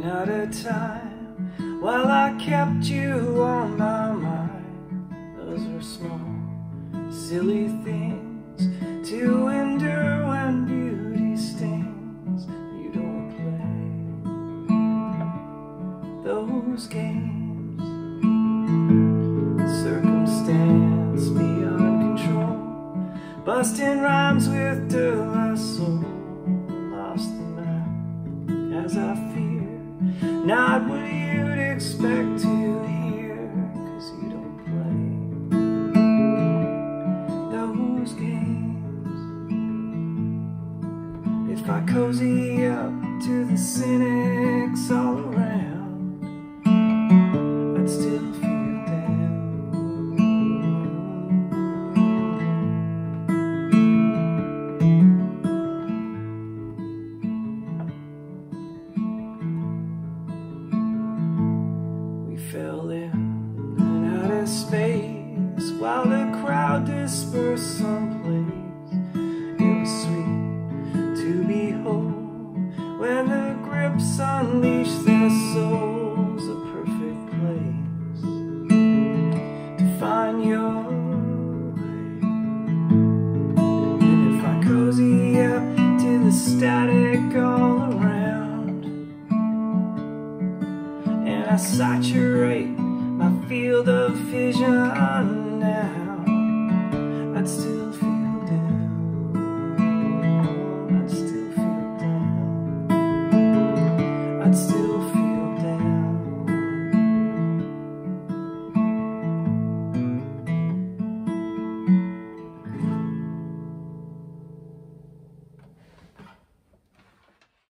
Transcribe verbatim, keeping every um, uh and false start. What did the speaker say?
ran out of time while I kept you on my mind. Those are small, silly things to endure when beauty stings. You don't play those games. Circumstance beyond control, busting rhymes with De La Soul. Lost the map as I fear, not what you'd expect to hear, 'cause you don't play those games. If I cozy up to the cynics all around, I'd still feel down. We fell in and out of space while the crowd dispersed someplace. It was sweet to behold when the grips unleashed their souls. A perfect place to find your way. And if I cozy up to the static all around, and I saturate my field of vision